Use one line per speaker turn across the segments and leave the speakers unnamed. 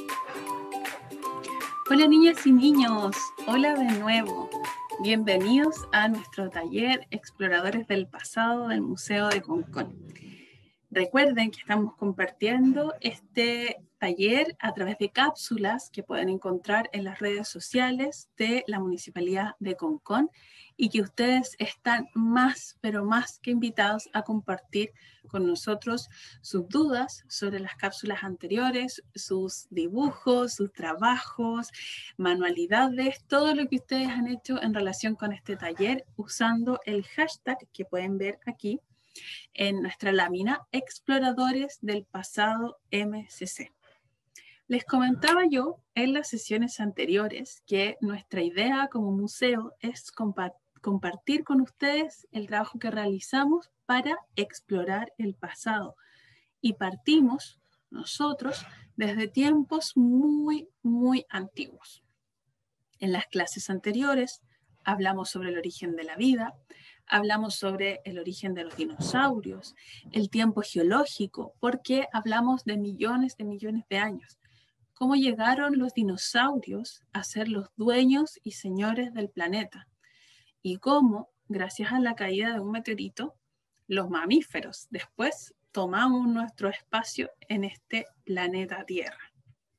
Hola niñas y niños, hola de nuevo. Bienvenidos a nuestro taller Exploradores del Pasado del Museo de Concón. Recuerden que estamos compartiendo este taller a través de cápsulas que pueden encontrar en las redes sociales de la Municipalidad de Concón y que ustedes están más, pero más que invitados a compartir con nosotros sus dudas sobre las cápsulas anteriores, sus dibujos, sus trabajos, manualidades, todo lo que ustedes han hecho en relación con este taller usando el hashtag que pueden ver aquí en nuestra lámina Exploradores del Pasado MCC. Les comentaba yo en las sesiones anteriores que nuestra idea como museo es compartir con ustedes el trabajo que realizamos para explorar el pasado. Y partimos nosotros desde tiempos muy, muy antiguos. En las clases anteriores hablamos sobre el origen de la vida, hablamos sobre el origen de los dinosaurios, el tiempo geológico, porque hablamos de millones de años. Cómo llegaron los dinosaurios a ser los dueños y señores del planeta. Y cómo, gracias a la caída de un meteorito, los mamíferos después tomamos nuestro espacio en este planeta Tierra.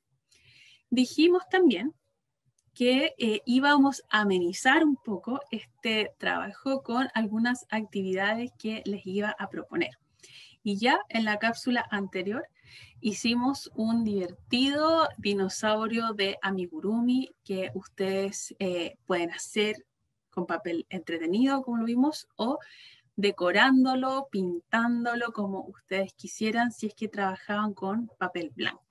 Dijimos también que íbamos a amenizar un poco este trabajo con algunas actividades que les iba a proponer. Y ya en la cápsula anterior hicimos un divertido dinosaurio de amigurumi que ustedes pueden hacer con papel entretenido, como lo vimos, o decorándolo, pintándolo como ustedes quisieran si es que trabajaban con papel blanco.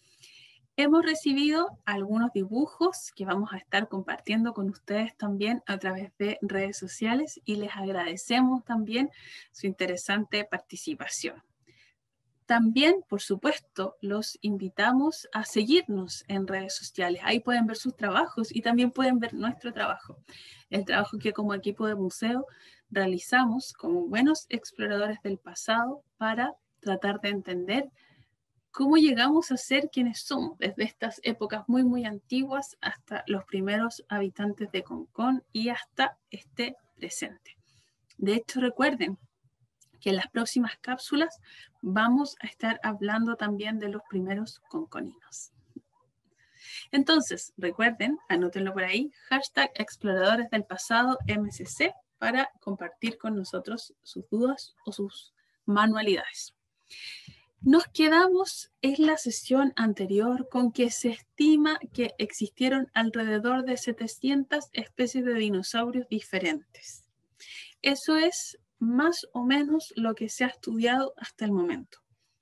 Hemos recibido algunos dibujos que vamos a estar compartiendo con ustedes también a través de redes sociales y les agradecemos también su interesante participación. También, por supuesto, los invitamos a seguirnos en redes sociales. Ahí pueden ver sus trabajos y también pueden ver nuestro trabajo. El trabajo que como equipo de museo realizamos como buenos exploradores del pasado para tratar de entender cómo llegamos a ser quienes somos, desde estas épocas muy, muy antiguas hasta los primeros habitantes de Concón y hasta este presente. De hecho, recuerden que en las próximas cápsulas vamos a estar hablando también de los primeros conconinos. Entonces, recuerden, anótenlo por ahí, hashtag Exploradores del Pasado MCC para compartir con nosotros sus dudas o sus manualidades. Nos quedamos en la sesión anterior con que se estima que existieron alrededor de 700 especies de dinosaurios diferentes. Eso es más o menos lo que se ha estudiado hasta el momento.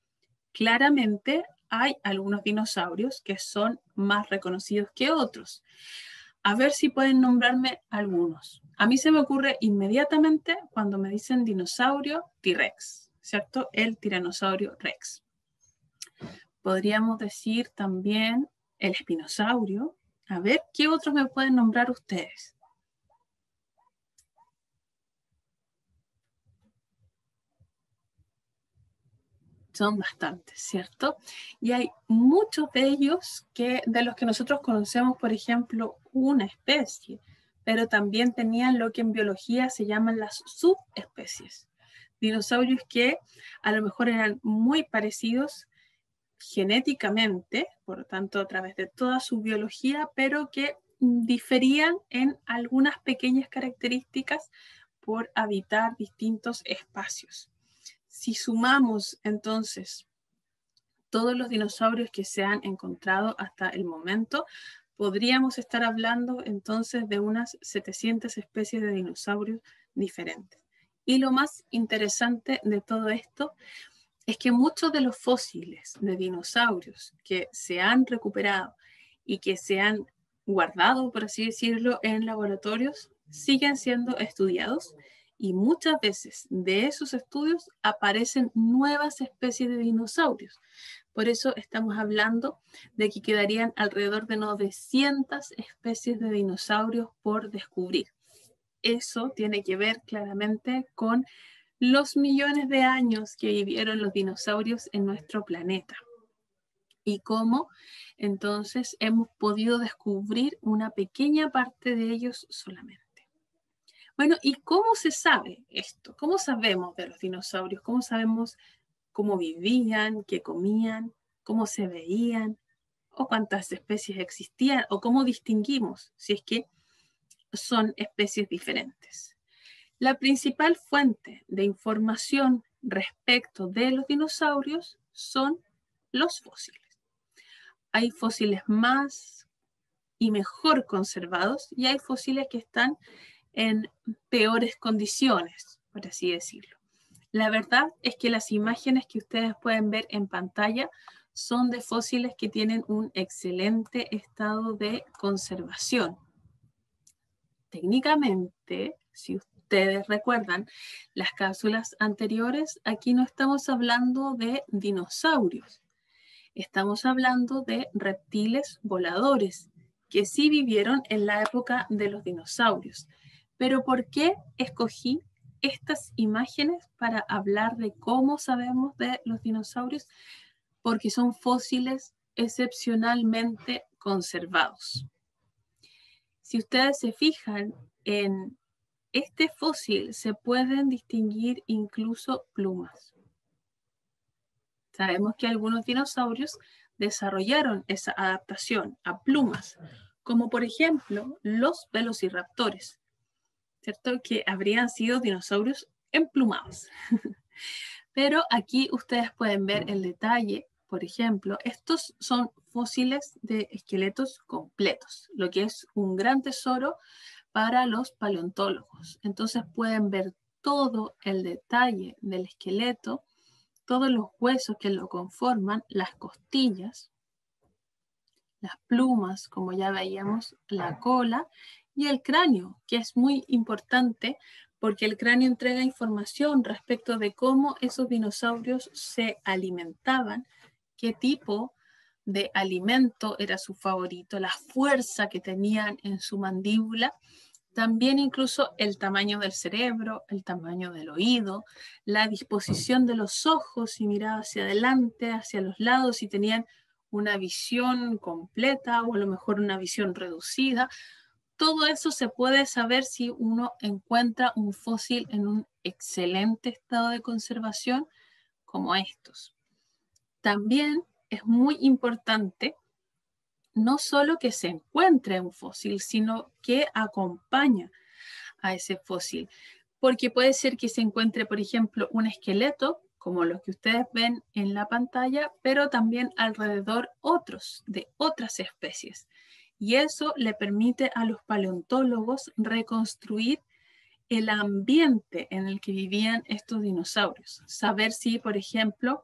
Claramente hay algunos dinosaurios que son más reconocidos que otros. A ver si pueden nombrarme algunos. A mí se me ocurre inmediatamente cuando me dicen dinosaurio T-Rex, ¿cierto? El tiranosaurio Rex. Podríamos decir también el espinosaurio. A ver, ¿qué otros me pueden nombrar ustedes? Son bastantes, ¿cierto? Y hay muchos de ellos de los que nosotros conocemos, por ejemplo, una especie, pero también tenían lo que en biología se llaman las subespecies. Dinosaurios que a lo mejor eran muy parecidos genéticamente, por lo tanto a través de toda su biología, pero que diferían en algunas pequeñas características por habitar distintos espacios. Si sumamos entonces todos los dinosaurios que se han encontrado hasta el momento, podríamos estar hablando entonces de unas 700 especies de dinosaurios diferentes. Y lo más interesante de todo esto es que muchos de los fósiles de dinosaurios que se han recuperado y que se han guardado, por así decirlo, en laboratorios, siguen siendo estudiados y muchas veces de esos estudios aparecen nuevas especies de dinosaurios. Por eso estamos hablando de que quedarían alrededor de 900 especies de dinosaurios por descubrir. Eso tiene que ver claramente con los millones de años que vivieron los dinosaurios en nuestro planeta. y cómo entonces hemos podido descubrir una pequeña parte de ellos solamente. Bueno, ¿y cómo se sabe esto? ¿Cómo sabemos de los dinosaurios? ¿Cómo sabemos cómo vivían, qué comían, cómo se veían, o cuántas especies existían, o cómo distinguimos si es que son especies diferentes? La principal fuente de información respecto de los dinosaurios son los fósiles. Hay fósiles más y mejor conservados y hay fósiles que están en peores condiciones, por así decirlo. La verdad es que las imágenes que ustedes pueden ver en pantalla son de fósiles que tienen un excelente estado de conservación. Técnicamente, si ustedes recuerdan las cápsulas anteriores, aquí no estamos hablando de dinosaurios. Estamos hablando de reptiles voladores que sí vivieron en la época de los dinosaurios. Pero ¿por qué escogí estas imágenes para hablar de cómo sabemos de los dinosaurios? Porque son fósiles excepcionalmente conservados. Si ustedes se fijan en este fósil, se pueden distinguir incluso plumas. Sabemos que algunos dinosaurios desarrollaron esa adaptación a plumas, como por ejemplo los velociraptores, ¿cierto? Que habrían sido dinosaurios emplumados. Pero aquí ustedes pueden ver el detalle. Por ejemplo, estos son fósiles de esqueletos completos, lo que es un gran tesoro para los paleontólogos. Entonces pueden ver todo el detalle del esqueleto, todos los huesos que lo conforman, las costillas, las plumas, como ya veíamos, la cola y el cráneo, que es muy importante porque el cráneo entrega información respecto de cómo esos dinosaurios se alimentaban, qué tipo de alimento era su favorito, la fuerza que tenían en su mandíbula, también incluso el tamaño del cerebro, el tamaño del oído, la disposición de los ojos, si miraba hacia adelante, hacia los lados, si tenían una visión completa o a lo mejor una visión reducida. Todo eso se puede saber si uno encuentra un fósil en un excelente estado de conservación como estos. También es muy importante no solo que se encuentre un fósil, sino que acompaña a ese fósil. Porque puede ser que se encuentre, por ejemplo, un esqueleto, como los que ustedes ven en la pantalla, pero también alrededor otros de otras especies. Y eso le permite a los paleontólogos reconstruir el ambiente en el que vivían estos dinosaurios. Saber si, por ejemplo,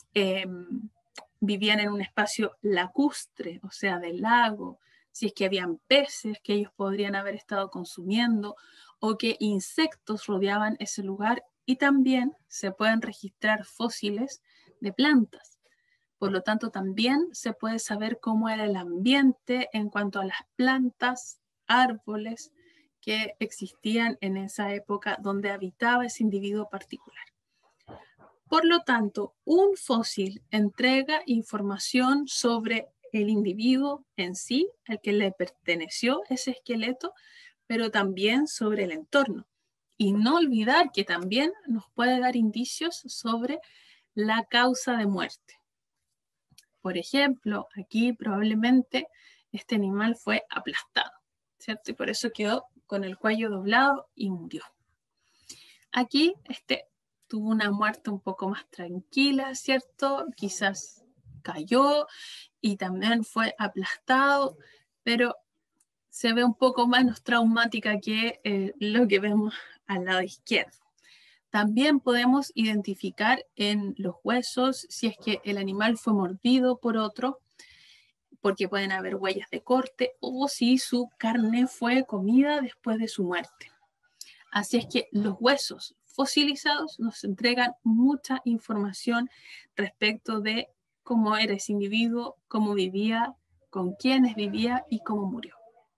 vivían en un espacio lacustre, o sea, del lago, si es que habían peces que ellos podrían haber estado consumiendo o qué insectos rodeaban ese lugar, y también se pueden registrar fósiles de plantas. Por lo tanto, también se puede saber cómo era el ambiente en cuanto a las plantas, árboles que existían en esa época donde habitaba ese individuo particular. Por lo tanto, un fósil entrega información sobre el individuo en sí, al que le perteneció ese esqueleto, pero también sobre el entorno. Y no olvidar que también nos puede dar indicios sobre la causa de muerte. Por ejemplo, aquí probablemente este animal fue aplastado, ¿cierto? Y por eso quedó con el cuello doblado y murió. Aquí tuvo una muerte un poco más tranquila, ¿cierto? Quizás cayó y también fue aplastado, pero se ve un poco menos traumática que lo que vemos al lado izquierdo. También podemos identificar en los huesos si es que el animal fue mordido por otro, porque pueden haber huellas de corte, o si su carne fue comida después de su muerte. Así es que los huesos fosilizados nos entregan mucha información respecto de cómo era ese individuo, cómo vivía, con quiénes vivía y cómo murió.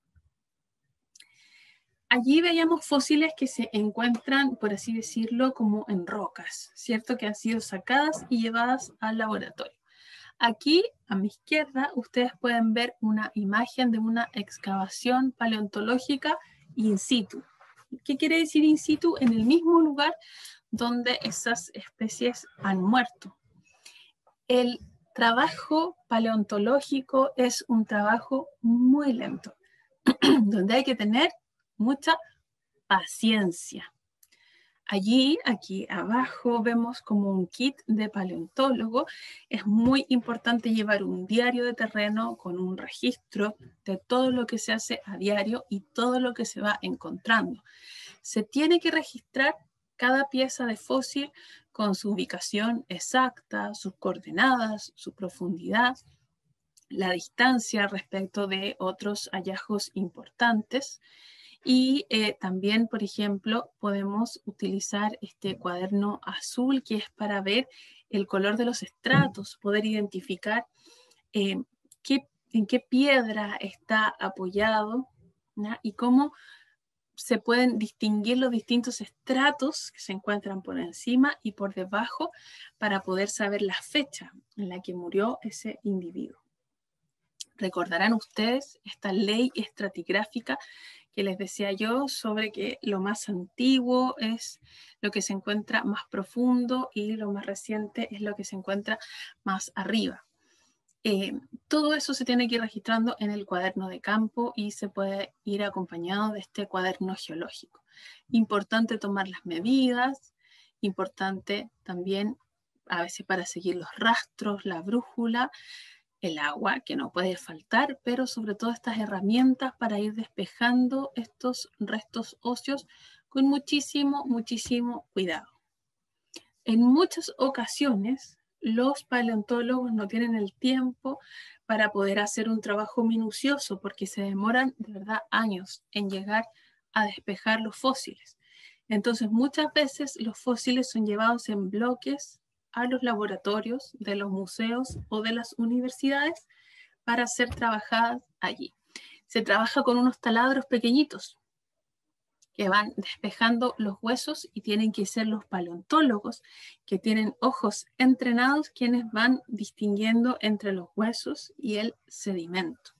Allí veíamos fósiles que se encuentran, por así decirlo, como en rocas, ¿cierto? Que han sido sacadas y llevadas al laboratorio. Aquí, a mi izquierda, ustedes pueden ver una imagen de una excavación paleontológica in situ. ¿Qué quiere decir in situ? En el mismo lugar donde esas especies han muerto. El trabajo paleontológico es un trabajo muy lento, donde hay que tener mucha paciencia. Allí, aquí abajo, vemos como un kit de paleontólogo. Es muy importante llevar un diario de terreno con un registro de todo lo que se hace a diario y todo lo que se va encontrando. Se tiene que registrar cada pieza de fósil con su ubicación exacta, sus coordenadas, su profundidad, la distancia respecto de otros hallazgos importantes. Y también, por ejemplo, podemos utilizar este cuaderno azul que es para ver el color de los estratos, poder identificar en qué piedra está apoyado, ¿no? Y cómo se pueden distinguir los distintos estratos que se encuentran por encima y por debajo para poder saber la fecha en la que murió ese individuo. Recordarán ustedes esta ley estratigráfica que les decía yo sobre que lo más antiguo es lo que se encuentra más profundo y lo más reciente es lo que se encuentra más arriba. Todo eso se tiene que ir registrando en el cuaderno de campo y se puede ir acompañado de este cuaderno geológico. Importante tomar las medidas, importante también a veces para seguir los rastros, la brújula, el agua, que no puede faltar, pero sobre todo estas herramientas para ir despejando estos restos óseos con muchísimo, muchísimo cuidado. En muchas ocasiones, los paleontólogos no tienen el tiempo para poder hacer un trabajo minucioso porque se demoran de verdad años en llegar a despejar los fósiles. Entonces, muchas veces los fósiles son llevados en bloques a los laboratorios de los museos o de las universidades para ser trabajadas allí. Se trabaja con unos taladros pequeñitos que van despejando los huesos y tienen que ser los paleontólogos que tienen ojos entrenados quienes van distinguiendo entre los huesos y el sedimento.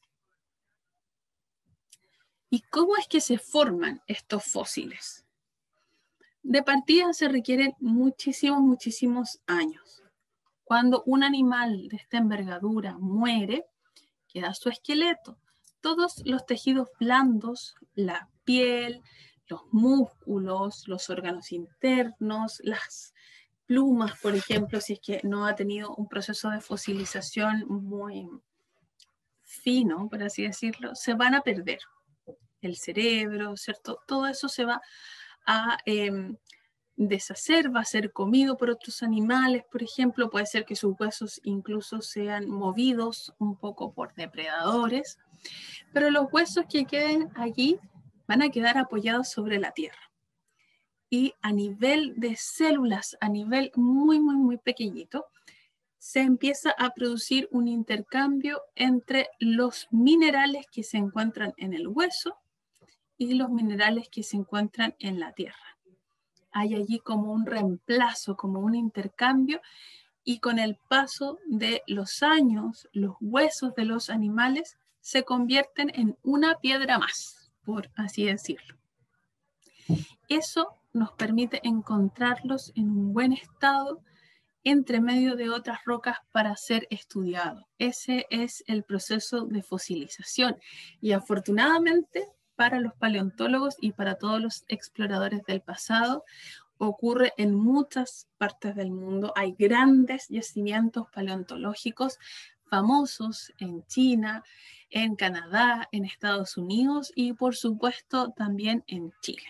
¿Y cómo es que se forman estos fósiles? De partida se requieren muchísimos años. Cuando un animal de esta envergadura muere, queda su esqueleto. Todos los tejidos blandos, la piel, los músculos, los órganos internos, las plumas, por ejemplo, si es que no ha tenido un proceso de fosilización muy fino, por así decirlo, se van a perder. El cerebro, ¿cierto? Todo eso se va a deshacer, va a ser comido por otros animales, por ejemplo, puede ser que sus huesos incluso sean movidos un poco por depredadores, pero los huesos que queden allí van a quedar apoyados sobre la tierra. Y a nivel de células, a nivel muy pequeñito, se empieza a producir un intercambio entre los minerales que se encuentran en el hueso y los minerales que se encuentran en la tierra. Hay allí como un reemplazo, como un intercambio, y con el paso de los años, los huesos de los animales se convierten en una piedra más, por así decirlo. Eso nos permite encontrarlos en un buen estado entre medio de otras rocas para ser estudiado. Ese es el proceso de fosilización y afortunadamente para los paleontólogos y para todos los exploradores del pasado ocurre en muchas partes del mundo. Hay grandes yacimientos paleontológicos famosos en China, en Canadá, en Estados Unidos y por supuesto también en Chile.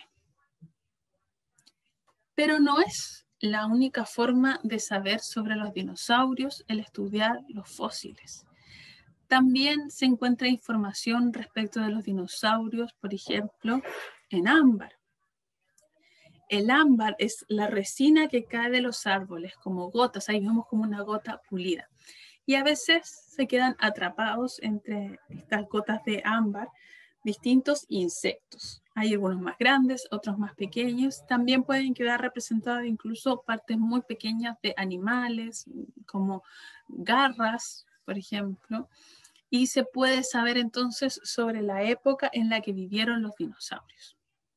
Pero no es la única forma de saber sobre los dinosaurios el estudiar los fósiles. También se encuentra información respecto de los dinosaurios, por ejemplo, en ámbar. El ámbar es la resina que cae de los árboles como gotas, ahí vemos como una gota pulida. Y a veces se quedan atrapados entre estas gotas de ámbar distintos insectos. Hay algunos más grandes, otros más pequeños. También pueden quedar representadas incluso partes muy pequeñas de animales, como garras, por ejemplo. Y se puede saber entonces sobre la época en la que vivieron los dinosaurios.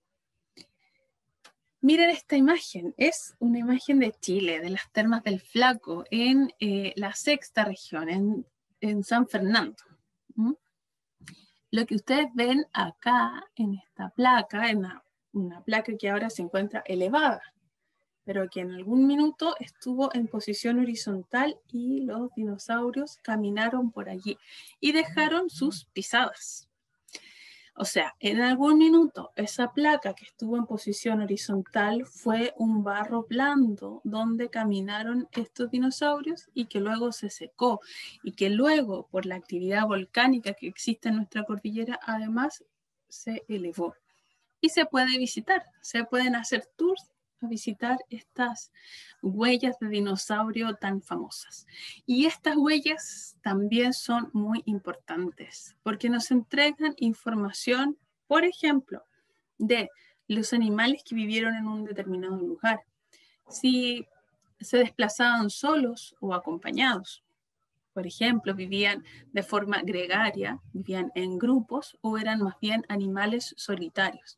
Miren esta imagen, es una imagen de Chile, de las Termas del Flaco, en la sexta región, en San Fernando. ¿Mm? Lo que ustedes ven acá en esta placa, en una placa que ahora se encuentra elevada, pero que en algún minuto estuvo en posición horizontal y los dinosaurios caminaron por allí y dejaron sus pisadas. O sea, en algún minuto esa placa que estuvo en posición horizontal fue un barro blando donde caminaron estos dinosaurios y que luego se secó y que luego por la actividad volcánica que existe en nuestra cordillera además se elevó. Y se puede visitar, se pueden hacer tours a visitar estas huellas de dinosaurio tan famosas. Y estas huellas también son muy importantes porque nos entregan información, por ejemplo, de los animales que vivieron en un determinado lugar, si se desplazaban solos o acompañados. Por ejemplo, vivían de forma gregaria, vivían en grupos o eran más bien animales solitarios.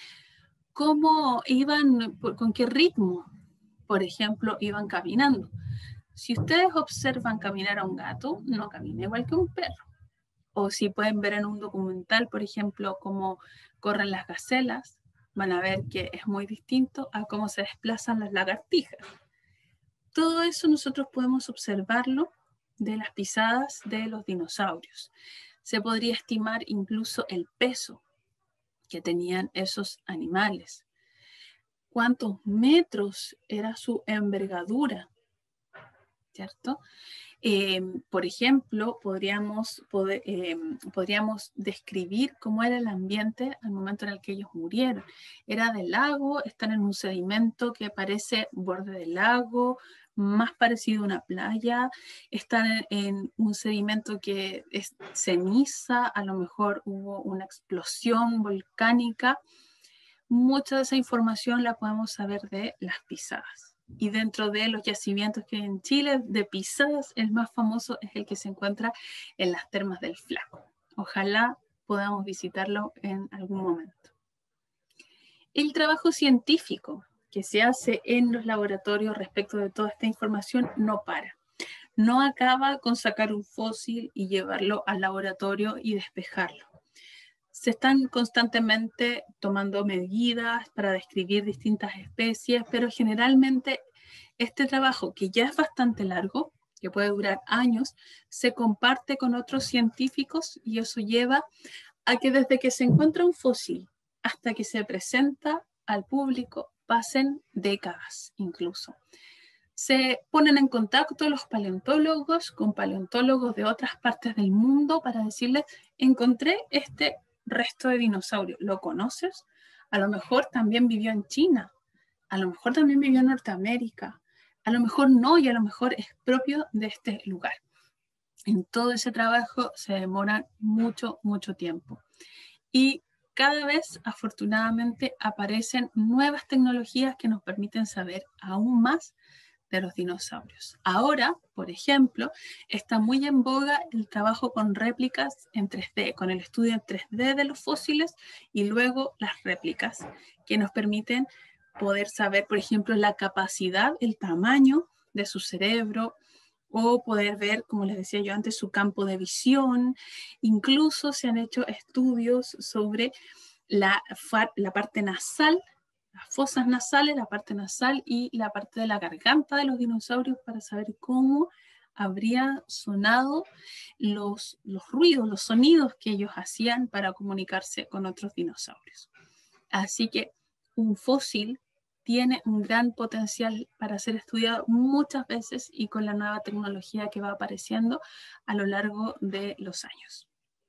¿Cómo iban, con qué ritmo, por ejemplo, iban caminando? Si ustedes observan caminar a un gato, no camina igual que un perro. O si pueden ver en un documental, por ejemplo, cómo corren las gacelas, van a ver que es muy distinto a cómo se desplazan las lagartijas. Todo eso nosotros podemos observarlo de las pisadas de los dinosaurios. Se podría estimar incluso el peso que tenían esos animales. ¿Cuántos metros era su envergadura? ¿Cierto? Por ejemplo, podríamos describir cómo era el ambiente al momento en el que ellos murieron. Era de lago, están en un sedimento que parece borde del lago, más parecido a una playa, están en un sedimento que es ceniza, a lo mejor hubo una explosión volcánica. Mucha de esa información la podemos saber de las pisadas. Y dentro de los yacimientos que hay en Chile, de pisadas, el más famoso es el que se encuentra en las Termas del Flaco. Ojalá podamos visitarlo en algún momento. El trabajo científico que se hace en los laboratorios respecto de toda esta información no para. No acaba con sacar un fósil y llevarlo al laboratorio y despejarlo. Se están constantemente tomando medidas para describir distintas especies, pero generalmente este trabajo, que ya es bastante largo, que puede durar años, se comparte con otros científicos y eso lleva a que desde que se encuentra un fósil hasta que se presenta al público pasen décadas incluso. Se ponen en contacto los paleontólogos con paleontólogos de otras partes del mundo para decirles, encontré este resto de dinosaurio, ¿lo conoces? A lo mejor también vivió en China, a lo mejor también vivió en Norteamérica, a lo mejor no y a lo mejor es propio de este lugar. En todo ese trabajo se demora mucho, mucho tiempo. Y cada vez, afortunadamente, aparecen nuevas tecnologías que nos permiten saber aún más de los dinosaurios. Ahora, por ejemplo, está muy en boga el trabajo con réplicas en 3D, con el estudio en 3D de los fósiles y luego las réplicas que nos permiten poder saber, por ejemplo, la capacidad, el tamaño de su cerebro o poder ver, como les decía yo antes, su campo de visión. Incluso se han hecho estudios sobre la parte nasal, las fosas nasales, la parte nasal y la parte de la garganta de los dinosaurios para saber cómo habría sonado los ruidos, los sonidos que ellos hacían para comunicarse con otros dinosaurios. Así que un fósil tiene un gran potencial para ser estudiado muchas veces y con la nueva tecnología que va apareciendo a lo largo de los años.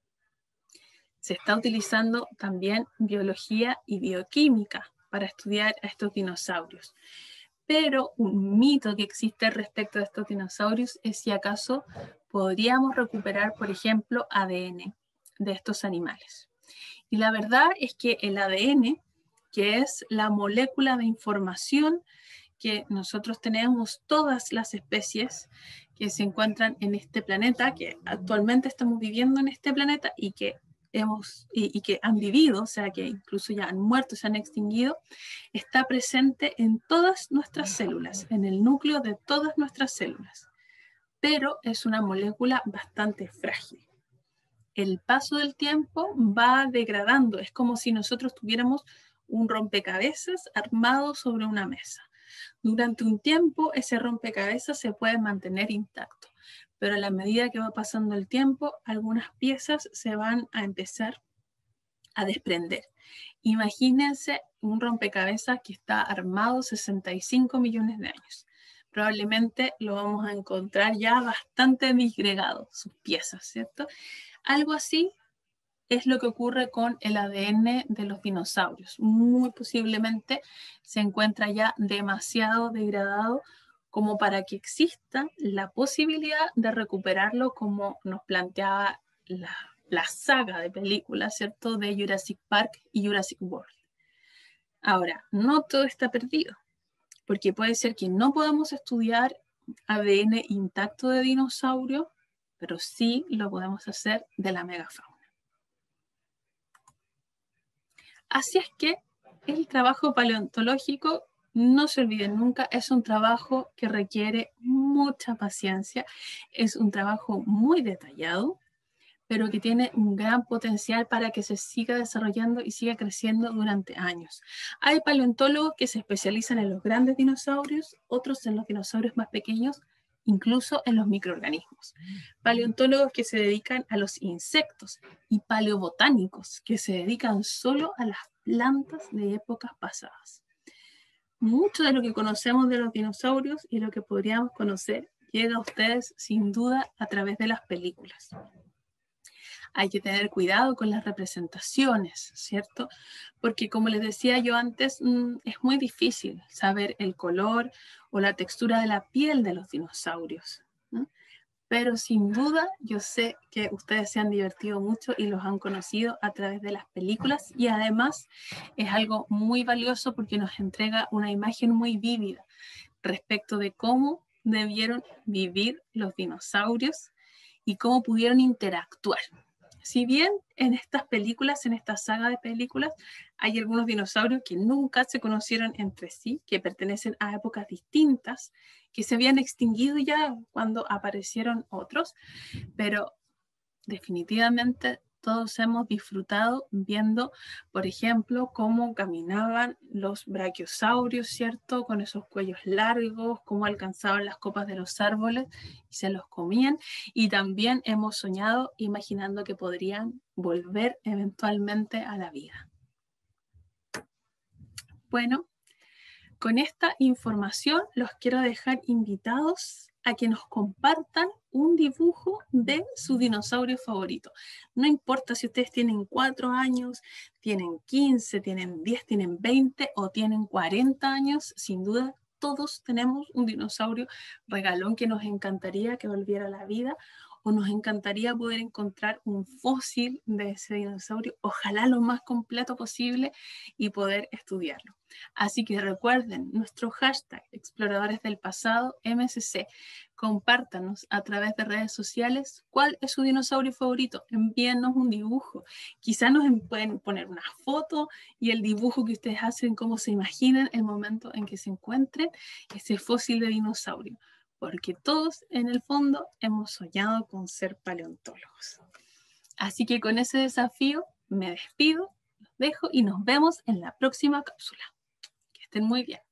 Se está utilizando también biología y bioquímica para estudiar a estos dinosaurios. Pero un mito que existe respecto a estos dinosaurios es si acaso podríamos recuperar, por ejemplo, ADN de estos animales. Y la verdad es que el ADN, que es la molécula de información que nosotros tenemos, todas las especies que se encuentran en este planeta, que actualmente estamos viviendo en este planeta y que que han vivido, o sea, que incluso ya han muerto, se han extinguido, está presente en todas nuestras células, en el núcleo de todas nuestras células, pero es una molécula bastante frágil. El paso del tiempo va degradando, es como si nosotros tuviéramos un rompecabezas armado sobre una mesa. Durante un tiempo ese rompecabezas se puede mantener intacto, pero a la medida que va pasando el tiempo, algunas piezas se van a empezar a desprender. Imagínense un rompecabezas que está armado 65 millones de años. Probablemente lo vamos a encontrar ya bastante disgregado, sus piezas, ¿cierto? Algo así es lo que ocurre con el ADN de los dinosaurios. Muy posiblemente se encuentra ya demasiado degradado como para que exista la posibilidad de recuperarlo, como nos planteaba la saga de películas, ¿cierto?, de Jurassic Park y Jurassic World. Ahora, no todo está perdido, porque puede ser que no podamos estudiar ADN intacto de dinosaurio, pero sí lo podemos hacer de la megafauna. Así es que el trabajo paleontológico, no se olviden nunca, es un trabajo que requiere mucha paciencia, es un trabajo muy detallado, pero que tiene un gran potencial para que se siga desarrollando y siga creciendo durante años. Hay paleontólogos que se especializan en los grandes dinosaurios, otros en los dinosaurios más pequeños, incluso en los microorganismos. Paleontólogos que se dedican a los insectos y paleobotánicos que se dedican solo a las plantas de épocas pasadas. Mucho de lo que conocemos de los dinosaurios y lo que podríamos conocer llega a ustedes sin duda a través de las películas. Hay que tener cuidado con las representaciones, ¿cierto? Porque como les decía yo antes, es muy difícil saber el color o la textura de la piel de los dinosaurios, ¿no? Pero sin duda yo sé que ustedes se han divertido mucho y los han conocido a través de las películas, y además es algo muy valioso porque nos entrega una imagen muy vívida respecto de cómo debieron vivir los dinosaurios y cómo pudieron interactuar. Si bien en estas películas, en esta saga de películas, hay algunos dinosaurios que nunca se conocieron entre sí, que pertenecen a épocas distintas, que se habían extinguido ya cuando aparecieron otros, pero definitivamente todos hemos disfrutado viendo, por ejemplo, cómo caminaban los brachiosaurios, ¿cierto? Con esos cuellos largos, cómo alcanzaban las copas de los árboles y se los comían. Y también hemos soñado imaginando que podrían volver eventualmente a la vida. Bueno, con esta información los quiero dejar invitados a que nos compartan un dibujo de su dinosaurio favorito. No importa si ustedes tienen 4 años, tienen 15, tienen 10, tienen 20 o tienen 40 años, sin duda todos tenemos un dinosaurio regalón que nos encantaría que volviera a la vida, o nos encantaría poder encontrar un fósil de ese dinosaurio, ojalá lo más completo posible, y poder estudiarlo. Así que recuerden nuestro hashtag Exploradores del Pasado MSC. Compártanos a través de redes sociales cuál es su dinosaurio favorito. Envíennos un dibujo. Quizás nos pueden poner una foto y el dibujo que ustedes hacen, cómo se imaginan el momento en que se encuentren ese fósil de dinosaurio. Porque todos en el fondo hemos soñado con ser paleontólogos. Así que con ese desafío me despido, los dejo y nos vemos en la próxima cápsula. Que estén muy bien.